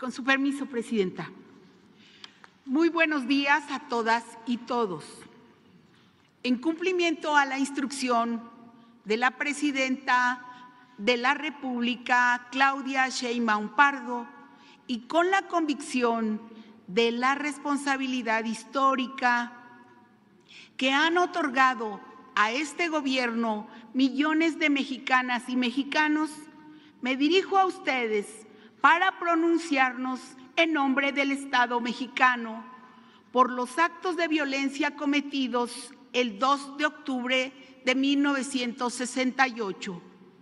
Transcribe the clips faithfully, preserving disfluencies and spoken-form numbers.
Con su permiso, Presidenta. Muy buenos días a todas y todos. En cumplimiento a la instrucción de la Presidenta de la República, Claudia Sheinbaum Pardo, y con la convicción de la responsabilidad histórica que han otorgado a este gobierno millones de mexicanas y mexicanos, me dirijo a ustedes para pronunciarnos en nombre del Estado mexicano por los actos de violencia cometidos el dos de octubre de mil novecientos sesenta y ocho.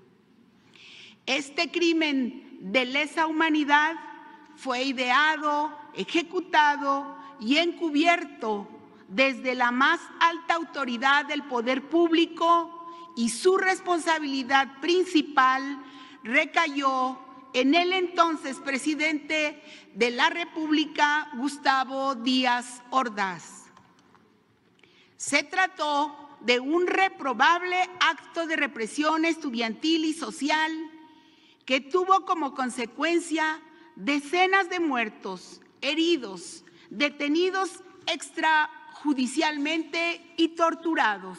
Este crimen de lesa humanidad fue ideado, ejecutado y encubierto desde la más alta autoridad del poder público, y su responsabilidad principal recayó en el entonces presidente de la República, Gustavo Díaz Ordaz. Se trató de un reprobable acto de represión estudiantil y social que tuvo como consecuencia decenas de muertos, heridos, detenidos extrajudicialmente y torturados.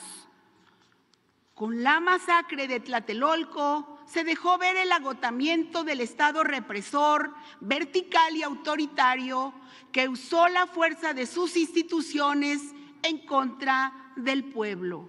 Con la masacre de Tlatelolco se dejó ver el agotamiento del Estado represor, vertical y autoritario que usó la fuerza de sus instituciones en contra del pueblo.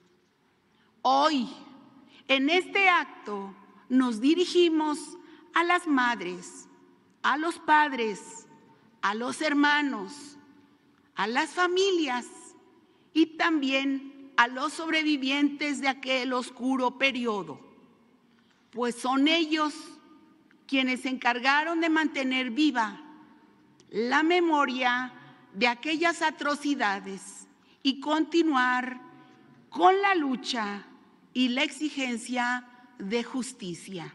Hoy, en este acto, nos dirigimos a las madres, a los padres, a los hermanos, a las familias y también a los sobrevivientes de aquel oscuro periodo, pues son ellos quienes se encargaron de mantener viva la memoria de aquellas atrocidades y continuar con la lucha y la exigencia de justicia.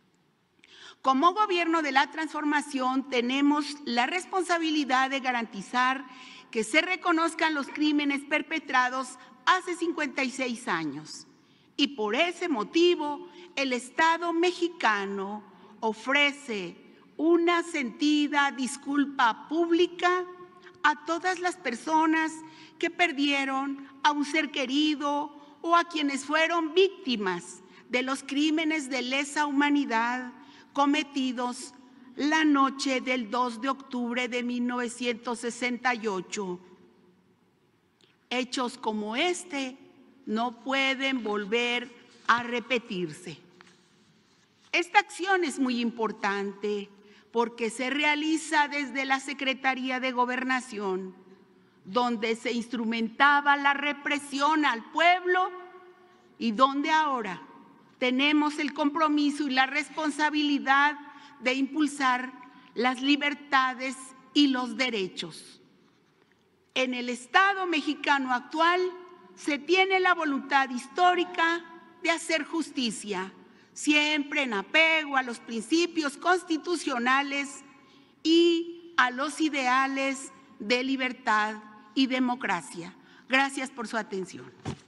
Como Gobierno de la Transformación tenemos la responsabilidad de garantizar que se reconozcan los crímenes perpetrados hace cincuenta y seis años. Y por ese motivo, el Estado mexicano ofrece una sentida disculpa pública a todas las personas que perdieron a un ser querido o a quienes fueron víctimas de los crímenes de lesa humanidad cometidos la noche del dos de octubre de mil novecientos sesenta y ocho. Hechos como este no pueden volver a repetirse. Esta acción es muy importante porque se realiza desde la Secretaría de Gobernación, donde se instrumentaba la represión al pueblo y donde ahora tenemos el compromiso y la responsabilidad de impulsar las libertades y los derechos. En el Estado mexicano actual se tiene la voluntad histórica de hacer justicia, siempre en apego a los principios constitucionales y a los ideales de libertad y democracia. Gracias por su atención.